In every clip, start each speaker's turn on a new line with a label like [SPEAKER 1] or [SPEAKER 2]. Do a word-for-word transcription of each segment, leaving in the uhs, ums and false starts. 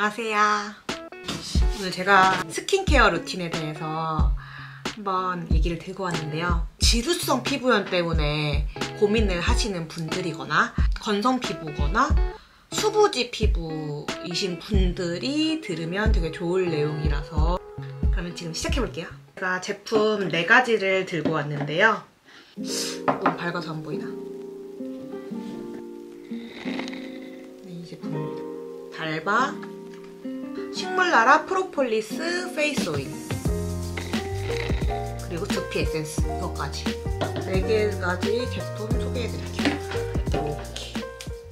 [SPEAKER 1] 안녕하세요. 오늘 제가 스킨케어 루틴에 대해서 한번 얘기를 들고 왔는데요. 지루성 피부염 때문에 고민을 하시는 분들이거나 건성 피부거나 수부지 피부이신 분들이 들으면 되게 좋을 내용이라서 그러면 지금 시작해볼게요. 제가 제품 네 가지를 들고 왔는데요. 너무 밝아서 안 보이나? 이 제품입니다. 달바 식물나라 프로폴리스 페이스 오일 그리고 두피 에센스 이거까지 네 개까지 제품 소개해드릴게요. 이렇게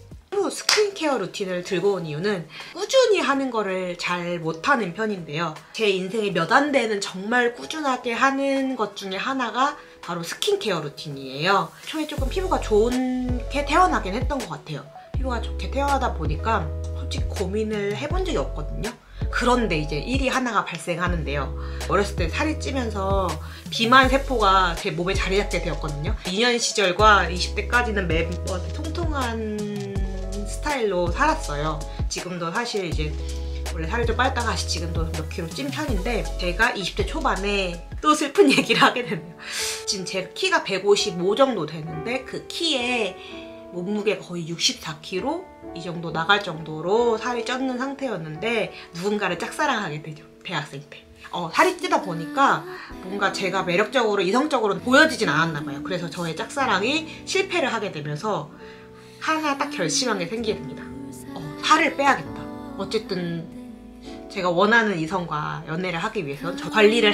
[SPEAKER 1] 스킨케어 루틴을 들고 온 이유는 꾸준히 하는 거를 잘 못하는 편인데요. 제 인생에 몇 안 되는 정말 꾸준하게 하는 것 중에 하나가 바로 스킨케어 루틴이에요. 초에 조금 피부가 좋게 태어나긴 했던 것 같아요. 피부가 좋게 태어나다 보니까 솔직히 고민을 해본 적이 없거든요. 그런데 이제 일이 하나가 발생하는데요. 어렸을 때 살이 찌면서 비만 세포가 제 몸에 자리 잡게 되었거든요. 유년 시절과 이십 대까지는 매번 통통한 스타일로 살았어요. 지금도 사실 이제 원래 살이 좀 빠졌다가 다시 지금도 몇 킬로 찐 편인데 제가 이십 대 초반에 또 슬픈 얘기를 하게 됐네요. 지금 제 키가 백오십오 정도 되는데 그 키에 몸무게가 거의 육십사 킬로그램 이 정도 나갈 정도로 살이 쪘는 상태였는데 누군가를 짝사랑하게 되죠. 대학생 때. 어, 살이 찌다 보니까 뭔가 제가 매력적으로 이성적으로 보여지진 않았나 봐요. 그래서 저의 짝사랑이 실패를 하게 되면서 하나 딱 결심한 게 생기게 됩니다. 어, 살을 빼야겠다. 어쨌든 제가 원하는 이성과 연애를 하기 위해서는 저 관리를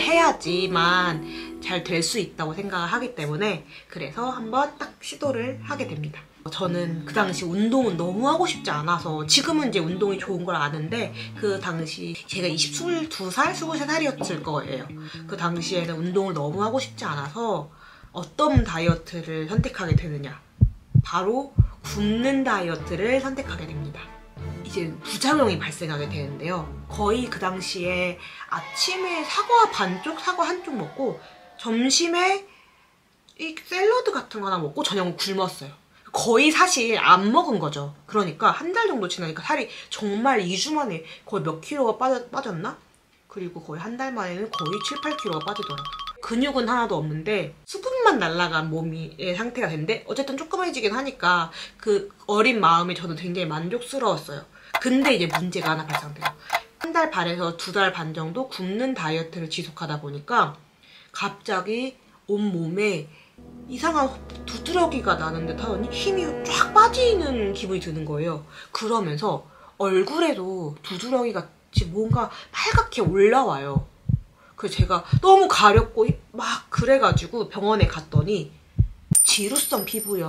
[SPEAKER 1] 해야지만 잘 될 수 있다고 생각을 하기 때문에 그래서 한번 딱 시도를 하게 됩니다. 저는 그 당시 운동은 너무 하고 싶지 않아서 지금은 이제 운동이 좋은 걸 아는데 그 당시 제가 이십이 살, 이십삼 살이었을 거예요. 그 당시에는 운동을 너무 하고 싶지 않아서 어떤 다이어트를 선택하게 되느냐, 바로 굶는 다이어트를 선택하게 됩니다. 이제 부작용이 발생하게 되는데요. 거의 그 당시에 아침에 사과 반쪽, 사과 한쪽 먹고 점심에 이 샐러드 같은 거 하나 먹고 저녁은 굶었어요. 거의 사실 안 먹은 거죠. 그러니까 한 달 정도 지나니까 살이 정말 이 주 만에 거의 몇 킬로가 빠졌, 빠졌나? 그리고 거의 한 달 만에는 거의 칠, 팔 킬로가 빠지더라고요. 근육은 하나도 없는데 수분만 날아간 몸의 상태가 됐는데 어쨌든 조그매지긴 하니까 그 어린 마음에 저는 굉장히 만족스러웠어요. 근데 이제 문제가 하나 발생돼요. 한 달 반에서 두 달 반 정도 굶는 다이어트를 지속하다 보니까 갑자기 온몸에 이상한 두드러기가 나는 듯 하더니 힘이 쫙 빠지는 기분이 드는 거예요. 그러면서 얼굴에도 두드러기가 뭔가 빨갛게 올라와요. 그래서 제가 너무 가렵고 막 그래가지고 병원에 갔더니 지루성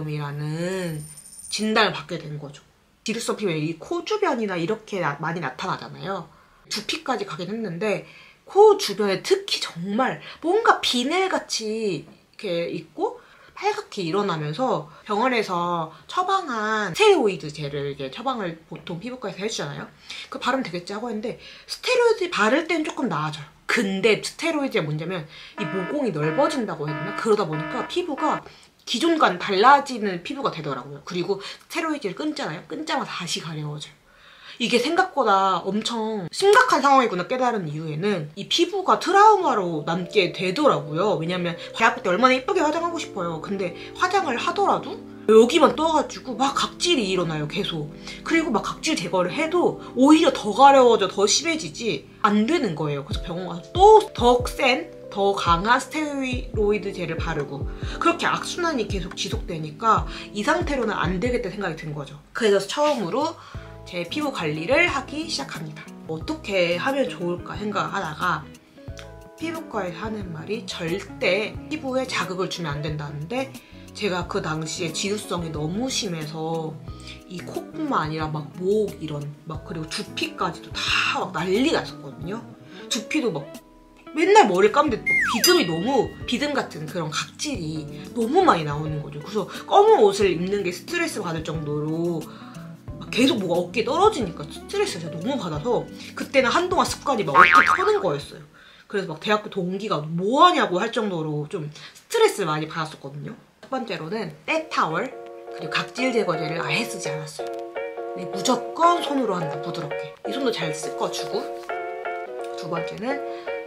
[SPEAKER 1] 피부염이라는 진단을 받게 된 거죠. 지루성 피부염이 코 주변이나 이렇게 나, 많이 나타나잖아요. 두피까지 가긴 했는데 코 주변에 특히 정말 뭔가 비늘같이 이렇게 있고 빨갛게 일어나면서 병원에서 처방한 스테로이드 젤을 이제 처방을 보통 피부과에서 해주잖아요. 그 바르면 되겠지 하고 했는데 스테로이드 바를 때는 조금 나아져요. 근데 스테로이드의 문제면 이 모공이 넓어진다고 해야 되나? 그러다 보니까 피부가 기존과는 달라지는 피부가 되더라고요. 그리고 스테로이드를 끊잖아요. 끊자마자 다시 가려워져요. 이게 생각보다 엄청 심각한 상황이구나 깨달은 이후에는 이 피부가 트라우마로 남게 되더라고요. 왜냐면 대학교 때 얼마나 예쁘게 화장하고 싶어요. 근데 화장을 하더라도 여기만 떠가지고 막 각질이 일어나요. 계속. 그리고 막 각질 제거를 해도 오히려 더 가려워져, 더 심해지지 안 되는 거예요. 그래서 병원 가서 또 더 센, 더 강한 스테로이드 젤을 바르고 그렇게 악순환이 계속 지속되니까 이 상태로는 안 되겠다 생각이 든 거죠. 그래서 처음으로 제 피부 관리를 하기 시작합니다. 어떻게 하면 좋을까 생각하다가 피부과에서 하는 말이 절대 피부에 자극을 주면 안 된다는데 제가 그 당시에 지루성이 너무 심해서 이 코뿐만 아니라 막 목 이런 막 그리고 두피까지도 다 막 난리가 났었거든요. 두피도 막 맨날 머리를 감는데 비듬이 너무 비듬 같은 그런 각질이 너무 많이 나오는 거죠. 그래서 검은 옷을 입는 게 스트레스 받을 정도로 계속 뭐가 어깨에 떨어지니까 스트레스를 너무 받아서 그때는 한동안 습관이 막 어깨 터는 거였어요. 그래서 막 대학교 동기가 뭐 하냐고 할 정도로 좀 스트레스를 많이 받았었거든요. 첫 번째로는 떼타월 그리고 각질 제거제를 아예 쓰지 않았어요. 네, 무조건 손으로 한다, 부드럽게. 이 손도 잘 씻어주고. 두 번째는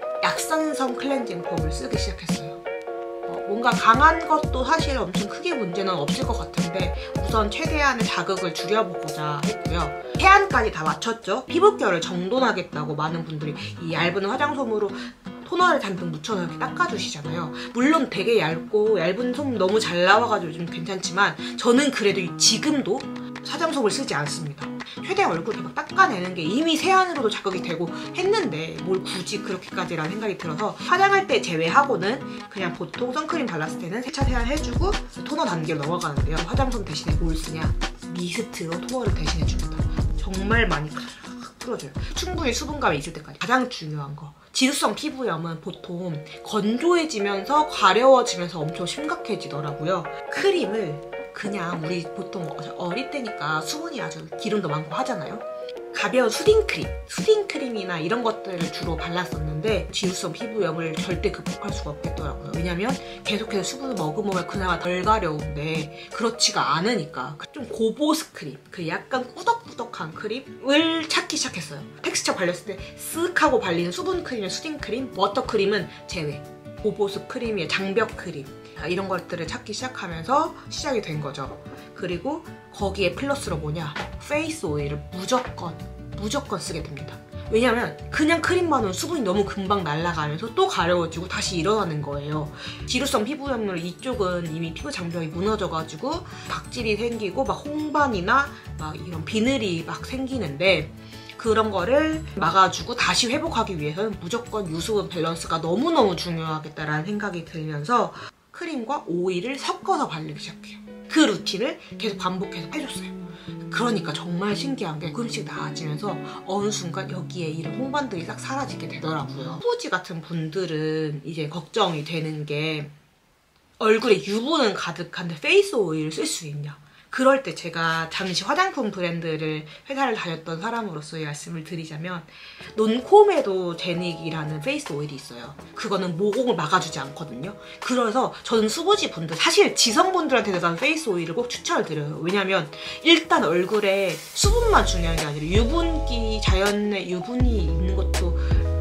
[SPEAKER 1] 약산성 클렌징 폼을 쓰기 시작했어요. 어, 뭔가 강한 것도 사실 엄청 크게 문제는 없을 것 같은데 우선 최대한의 자극을 줄여보고자 했고요. 해안까지 다 맞췄죠. 피부결을 정돈하겠다고 많은 분들이 이 얇은 화장솜으로 토너를 잔뜩 묻혀서 이렇게 닦아주시잖아요. 물론 되게 얇고 얇은 솜 너무 잘 나와가지고 좀 괜찮지만 저는 그래도 지금도 화장솜을 쓰지 않습니다. 최대한 얼굴을 막 닦아내는 게 이미 세안으로도 자극이 되고 했는데 뭘 굳이 그렇게까지라는 생각이 들어서 화장할 때 제외하고는 그냥 보통 선크림 발랐을 때는 세차 세안 해주고 토너 단계로 넘어가는데요. 화장솜 대신에 뭘 쓰냐? 미스트로 토너를 대신해줍니다. 정말 많이 풀어줘요. 충분히 수분감이 있을 때까지. 가장 중요한 거. 지루성 피부염은 보통 건조해지면서 가려워지면서 엄청 심각해지더라고요. 크림을 그냥 우리 보통 어릴 때니까 수분이 아주 기름도 많고 하잖아요. 가벼운 수딩크림, 수딩크림이나 이런 것들을 주로 발랐었는데 지루성 피부염을 절대 극복할 수가 없겠더라고요. 왜냐면 계속해서 수분을 머금으면 그나마 덜 가려운데 그렇지가 않으니까 좀 고보스 크림, 그 약간 꾸덕꾸덕한 크림을 찾기 시작했어요. 텍스처 발렸을 때 쓱 하고 발리는 수분 크림의 수딩크림, 워터크림은 제외. 고보스 크림의 장벽 크림 이런 것들을 찾기 시작하면서 시작이 된 거죠. 그리고 거기에 플러스로 뭐냐? 페이스 오일을 무조건 무조건 쓰게 됩니다. 왜냐면 그냥 크림만은 수분이 너무 금방 날아가면서 또 가려워지고 다시 일어나는 거예요. 지루성 피부염으로 이쪽은 이미 피부 장벽이 무너져가지고 각질이 생기고 막 홍반이나 막 이런 비늘이 막 생기는데 그런 거를 막아주고 다시 회복하기 위해서는 무조건 유수분 밸런스가 너무너무 중요하겠다라는 생각이 들면서 크림과 오일을 섞어서 바르기 시작해요. 그 루틴을 계속 반복해서 해줬어요. 그러니까 정말 신기한 게 조금씩 나아지면서 어느 순간 여기에 이런 홍반들이 싹 사라지게 되더라고요. 후보지 같은 분들은 이제 걱정이 되는 게 얼굴에 유분은 가득한데 페이스 오일을 쓸 수 있냐. 그럴 때 제가 잠시 화장품 브랜드를 회사를 다녔던 사람으로서의 말씀을 드리자면 논코메도 제닉이라는 페이스 오일이 있어요. 그거는 모공을 막아주지 않거든요. 그래서 저는 수부지 분들, 사실 지성분들한테도 난 페이스 오일을 꼭 추천을 드려요. 왜냐면 일단 얼굴에 수분만 중요한 게 아니라 유분기, 자연의 유분이 있는 것도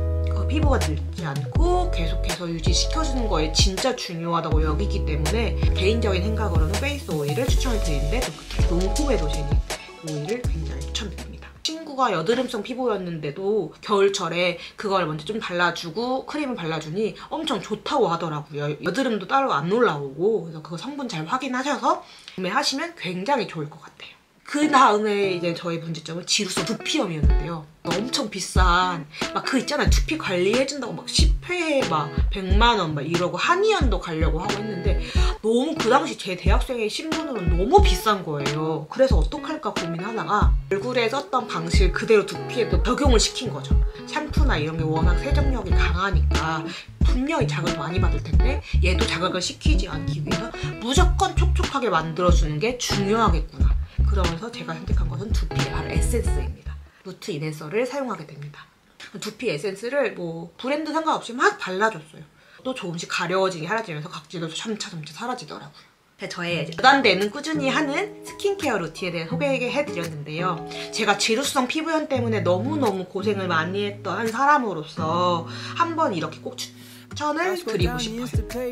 [SPEAKER 1] 피부가 늙지 않고 계속해서 유지시켜주는 거에 진짜 중요하다고 여기기 때문에 개인적인 생각으로는 페이스 오일을 추천을 드리는데 특히 논코메도 제닉 오일을 굉장히 추천드립니다. 친구가 여드름성 피부였는데도 겨울철에 그걸 먼저 좀 발라주고 크림을 발라주니 엄청 좋다고 하더라고요. 여드름도 따로 안 올라오고 그래서 그거 성분 잘 확인하셔서 구매하시면 굉장히 좋을 것 같아요. 그 다음에 이제 저의 문제점은 지루성 두피염이었는데요. 엄청 비싼 막 그 있잖아요. 두피 관리해준다고 막 십 회에 막 백만 원 막 이러고 한의원도 가려고 하고 했는데 너무 그 당시 제 대학생의 신분으로는 너무 비싼 거예요. 그래서 어떡할까 고민하다가 얼굴에 썼던 방식을 그대로 두피에도 적용을 시킨 거죠. 샴푸나 이런 게 워낙 세정력이 강하니까 분명히 자극을 많이 받을 텐데 얘도 자극을 시키지 않기 위해서 무조건 촉촉하게 만들어주는 게 중요하겠구나. 그러면서 제가 선택한 것은 두피 바로 에센스입니다. 루트 이넨서를 사용하게 됩니다. 두피 에센스를 뭐 브랜드 상관없이 막 발라줬어요. 또 조금씩 가려워지기 사라지면서 각질도 점차점차 사라지더라고요. 저의 몇 안 되는 꾸준히 하는 스킨케어 루틴에 대해 소개해드렸는데요. 제가 지루성 피부염 때문에 너무너무 고생을 많이 했던 한 사람으로서 한번 이렇게 꼭 추천을 드리고 싶어요.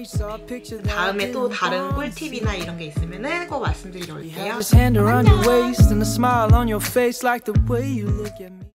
[SPEAKER 1] 다음에 또 다른 꿀팁이나 이런 게 있으면 꼭 말씀드리러 올게요. 안녕!